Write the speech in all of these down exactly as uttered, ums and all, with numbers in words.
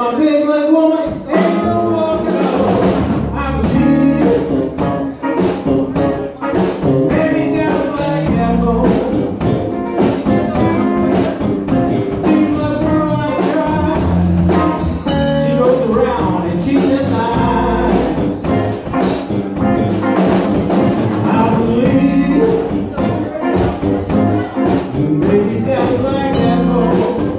my big leg woman, ain't no walking alone. I believe, baby, sounds like apple. Seems like a girl I try. She goes around and cheats and lies. I believe, baby, sounds like apple.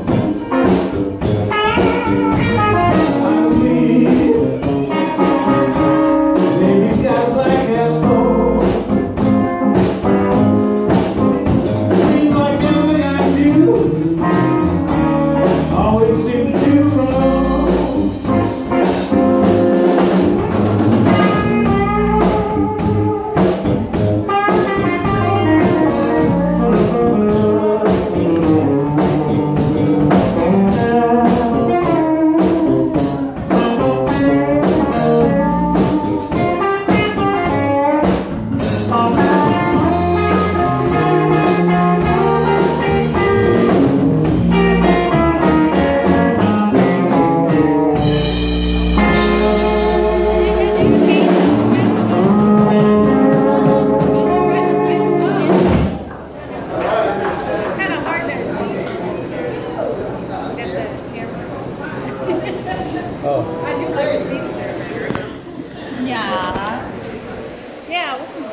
Always seem to do wrong. Oh. I do like the sister. Yeah. Yeah.